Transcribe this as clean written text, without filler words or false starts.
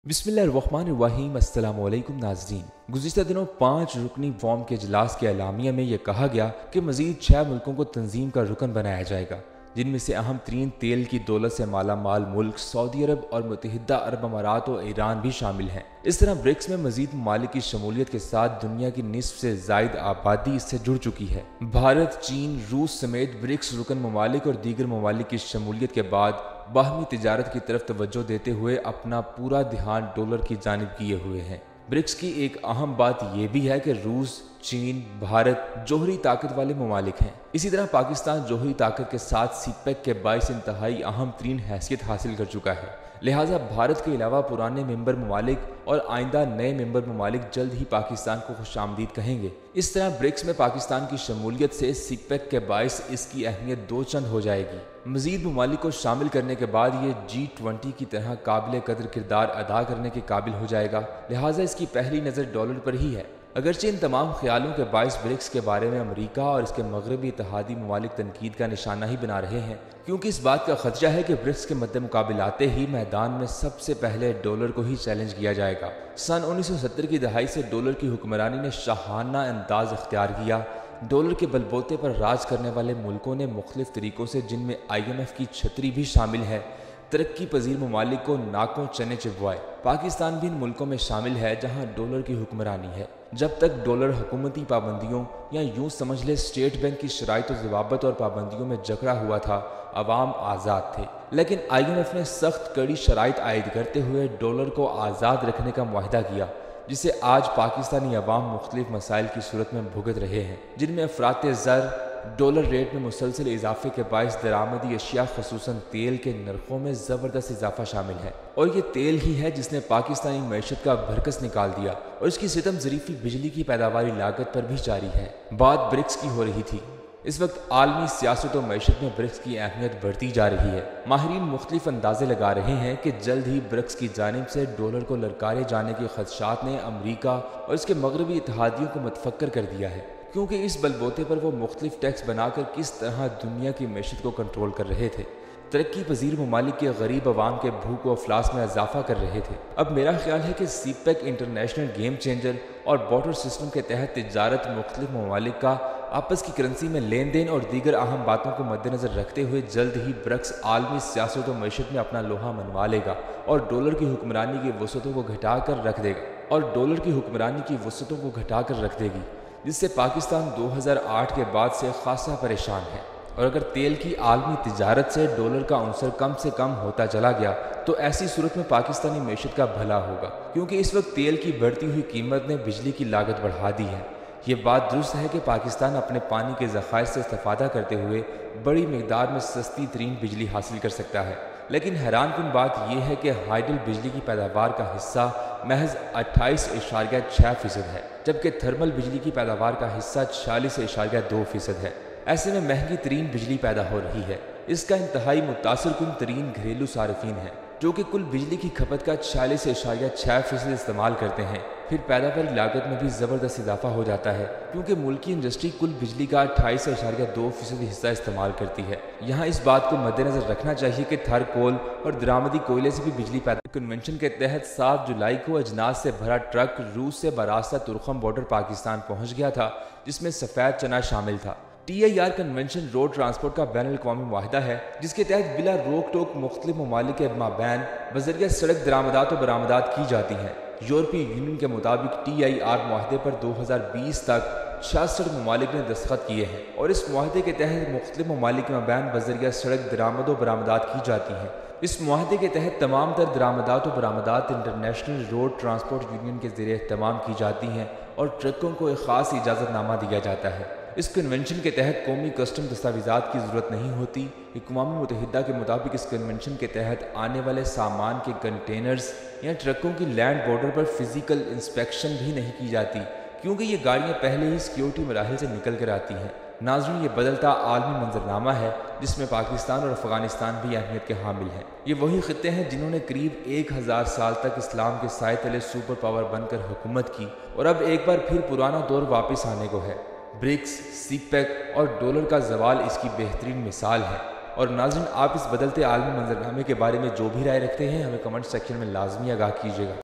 बिस्मिल्लाहिर्रहमानिर्रहीम। अस्सलामुअलैकुम नाज़रीन। गुज़िश्ता दिनों 5 रुकनी फॉर्म के इजलास के एलामिया में यह कहा गया कि मज़ीद 6 मुल्कों को तंजीम का रुकन बनाया जाएगा, जिनमें से अहम तरीन तेल की दौलत से माला माल मुल्क सऊदी अरब और मुत्तहिदा अरब अमारात और ईरान भी शामिल हैं। इस तरह ब्रिक्स में मजीद ममालिक की शमूलियत के साथ दुनिया की निस्फ से जायद आबादी इससे जुड़ चुकी है। भारत, चीन, रूस समेत ब्रिक्स रुकन ममालिक और दीगर ममालिक की शमूलियत के बाद बाहमी तिजारत की तरफ तवज्जो देते हुए अपना पूरा ध्यान डॉलर की जानिब किए हुए हैं। ब्रिक्स की एक अहम बात यह भी है कि रूस, चीन, भारत जोहरी ताकत वाले ममालिक हैं। इसी तरह पाकिस्तान जोहरी ताकत के साथ सीपेक के बाईस इंतहाई अहम तरीन हैसियत हासिल कर चुका है। लिहाजा भारत के अलावा पुराने मेंबर ममालिक और आइंदा नए मेंबर ममालिक जल्द ही पाकिस्तान को खुशामदीद कहेंगे। इस तरह ब्रिक्स में पाकिस्तान की शमूलियत से सीपेक के बायस इसकी अहमियत दो चंद हो जाएगी। मजीद ममालिक को शामिल करने के बाद ये G20 की तरह काबिल कदर किरदार अदा करने के काबिल हो जाएगा। लिहाजा इसकी पहली नज़र डॉलर पर ही है। अगरचे इन तमाम ख्यालों के बायस ब्रिक्स के बारे में अमरीका और इसके मगरबी इत्तेहादी ममालिक तनकीद का निशाना ही बना रहे हैं, क्योंकि इस बात का खदशा है कि ब्रिक्स के मद्दे मुकाबिल आते ही मैदान में सबसे पहले डॉलर को ही चैलेंज किया जाएगा। सन 1970 की दहाई से डॉलर की हुक्मरानी ने शाहाना अंदाज इख्तियार किया। डॉलर के बलबोते पर राज करने वाले मुल्कों ने मुख्तलिफ तरीकों से, जिनमें IMF की छतरी भी शामिल है, तरक्की पजीर ममालिक को नाकों चने चिपवाए। पाकिस्तान भी इन मुल्कों में शामिल है जहां डॉलर की हुक्मरानी है। जब तक डॉलर हुकूमती पाबंदियों या यूं समझ ले स्टेट बैंक की शराइत और ज़वाबत और पाबंदियों में जकड़ा हुआ था, अवाम आज़ाद थे। लेकिन IMF ने सख्त कड़ी शराइत आयद करते हुए डॉलर को आज़ाद रखने का मुआहदा किया, जिसे आज पाकिस्तानी अवाम मुख्तलिफ मसाइल की सूरत में भुगत रहे हैं, जिनमें अफरात ज़र डॉलर रेट में मुसलसल इजाफे के बायस दरामदी अशिया खसूसन तेल के नरखों में ज़बरदस्त इजाफा शामिल है। और ये तेल ही है जिसने पाकिस्तानी मैशत का भरकस निकाल दिया और इसकी सितम ज़रीफ़ी बिजली की पैदावारी लागत पर भी जारी है। बात ब्रिक्स की हो रही थी। इस वक्त आलमी सियासत और मैशत में ब्रिक्स की अहमियत बढ़ती जा रही है। माहिरीन मुख्तलिफ अंदाजे लगा रहे हैं कि जल्द ही ब्रिक्स की जानिब से डॉलर को ललकारे जाने के खदशात ने अमरीका और इसके मगरबी इत्तेहादियों को मुतफक्कर कर दिया है, क्योंकि इस बलबोते पर वो मुख्तलिफ टैक्स बनाकर किस तरह दुनिया की मैशत को कंट्रोल कर रहे थे, तरक्की पजीर ममालिक के गरीब अवाम के भूख व अफलास में इजाफा कर रहे थे। अब मेरा ख्याल है कि सीपेक इंटरनेशनल गेम चेंजर और बॉर्डर सिस्टम के तहत तिजारत मुख्तलिफ ममालिक का आपस की करेंसी में लेन देन और दीगर अहम बातों को मद्देनजर रखते हुए जल्द ही ब्रिक्स आलमी सियासत और मैशत में अपना लोहा मनवा लेगा और डॉलर की हुक्मरानी की वसअतों को घटा कर रख देगी, जिससे पाकिस्तान 2008 के बाद से खासा परेशान है। और अगर तेल की आलमी तिजारत से डॉलर का अंसर कम से कम होता चला गया तो ऐसी सूरत में पाकिस्तानी मैशत का भला होगा, क्योंकि इस वक्त तेल की बढ़ती हुई कीमत ने बिजली की लागत बढ़ा दी है। ये बात दुरुस्त है कि पाकिस्तान अपने पानी के ज़खायर से इस्तेफादा करते हुए बड़ी मिकदार में सस्ती तरीन बिजली हासिल कर सकता है, लेकिन हैरानकुन बात यह है कि हाइडल बिजली की पैदावार का हिस्सा महज 28.6% है, जबकि थर्मल बिजली की पैदावार का हिस्सा 46.2% है। ऐसे में महंगी तरीन बिजली पैदा हो रही है। इसका इंतहाई मुतासर कुन तरीन घरेलू सार्फिन है, जो कि कुल बिजली की खपत का 46.6% इस्तेमाल करते हैं। फिर पैदावारी लागत में भी ज़बरदस्त इजाफा हो जाता है, क्योंकि मुल्की इंडस्ट्री कुल बिजली का 28.2% हिस्सा इस्तेमाल करती है। यहाँ इस बात को मद्देनजर रखना चाहिए कि थर कोल और दरामदी कोयले से भी बिजली पैदा। कन्वेंशन के तहत 7 जुलाई को अजनास से भरा ट्रक रूस से बरास्ता तुर्खम बॉर्डर पाकिस्तान पहुँच गया था, जिसमें सफ़ेद चना शामिल था। TIR कन्वेंशन रोड ट्रांसपोर्ट का बैनुल अक़वामी मुआहदा है, जिसके तहत बिला रोक टोक मुख्तलिफ ममालिक के माबैन बज़रिया सड़क दरामदात और बरामदात की जाती हैं। यूरोपीय यूनियन के मुताबिक TIR मुआहदे पर 2020 तक 66 ममालिक ने दस्तखत किए हैं और इस मुआहदे के तहत मुख्तलिफ ममालिक के माबैन बज़रिया सड़क दरामद व बरामदात की जाती हैं। इस मुआहदे के तहत तमाम तर दरामदात व बरामदात इंटरनेशनल रोड ट्रांसपोर्ट यूनियन के ज़रिए एहतमाम की जाती हैं और ट्रकों को एक ख़ास इजाज़तनामा दिया जाता है। इस कन्वेंशन के तहत कौमी कस्टम दस्तावेज़ात की ज़रूरत नहीं होती। अक़वाम मुत्तहिदा के मुताबिक इस कन्वेंशन के तहत आने वाले सामान के कंटेनर्स या ट्रकों की लैंड बॉर्डर पर फिज़िकल इंस्पेक्शन भी नहीं की जाती, क्योंकि ये गाड़ियाँ पहले ही सिक्योरिटी मराहिल से निकल कर आती हैं। नाज़रीन, ये बदलता आलमी मंजरनामा है जिसमें पाकिस्तान और अफ़गानिस्तान भी अहमियत के हामिल हैं। ये वही ख़ित्ते हैं जिन्होंने करीब 1000 साल तक इस्लाम के साए तले सुपर पावर बनकर हुकूमत की और अब एक बार फिर पुराना दौर वापस आने को है। ब्रिक्स, सीपेक और डॉलर का ज़वाल इसकी बेहतरीन मिसाल है। और नाज़रीन, आप इस बदलते आलमी मंजरनामे के बारे में जो भी राय रखते हैं हमें कमेंट सेक्शन में लाजमी आगाह कीजिएगा।